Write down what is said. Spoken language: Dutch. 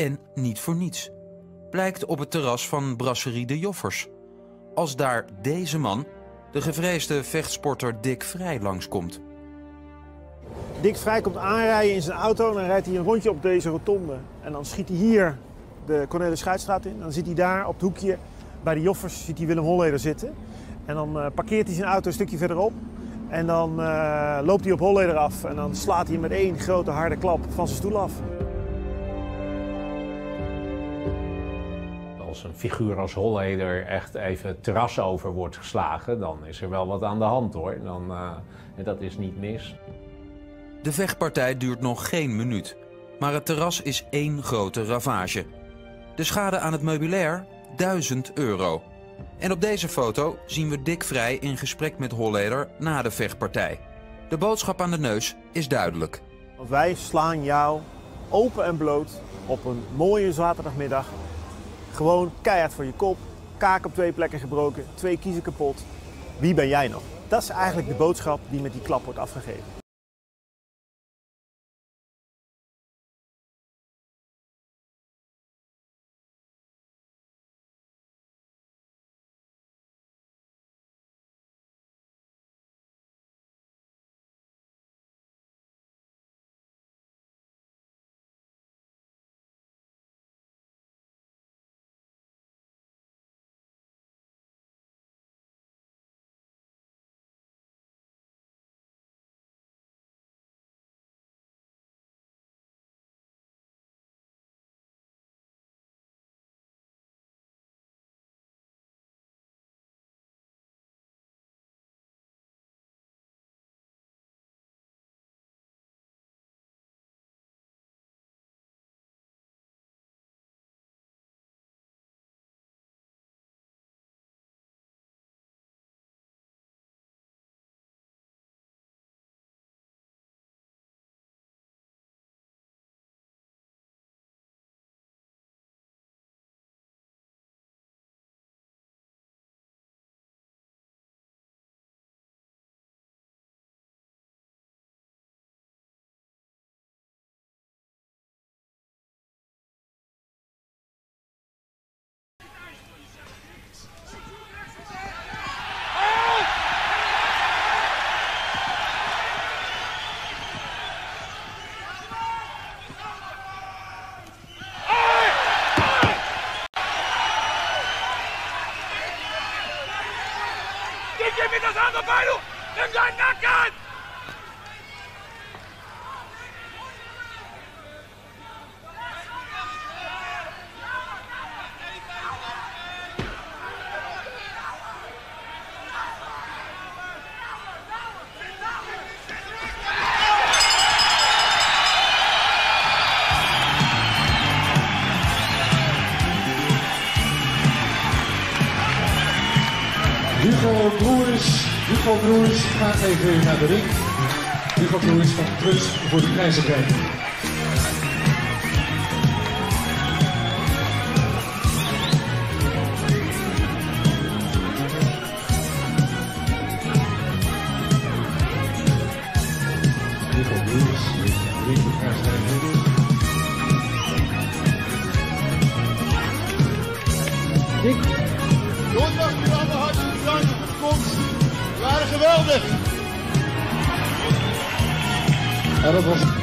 En niet voor niets. Blijkt op het terras van Brasserie de Joffers. Als daar deze man, de gevreesde vechtsporter Dick Vrij, langskomt. Dick Vrij komt aanrijden in zijn auto en dan rijdt hij een rondje op deze rotonde. En dan schiet hij hier de Cornelis Schuitstraat in. En dan zit hij daar op het hoekje bij de Joffers, ziet hij Willem Holleder zitten. En dan parkeert hij zijn auto een stukje verderop. En dan loopt hij op Holleder af en dan slaat hij hem met één grote harde klap van zijn stoel af. Als een figuur als Holleder echt even het terras over wordt geslagen, dan is er wel wat aan de hand hoor. Dat is niet mis. De vechtpartij duurt nog geen minuut. Maar het terras is één grote ravage. De schade aan het meubilair? €1000. En op deze foto zien we Dick Vrij in gesprek met Holleder na de vechtpartij. De boodschap aan de neus is duidelijk. Wij slaan jou open en bloot op een mooie zaterdagmiddag. Gewoon keihard voor je kop, kaak op 2 plekken gebroken, 2 kiezen kapot. Wie ben jij nog? Dat is eigenlijk de boodschap die met die klap wordt afgegeven. Gib mir das andere Bein! Nimm deinen Nacken! Hugo Broers gaat even naar de ring. Hugo Broers van Trust voor de prijzenprijs. Hugo Broers heeft de prijzenprijs. Donderdag, jullie allemaal hartelijk bedankt voor de komst. We waren geweldig. Ja, dat was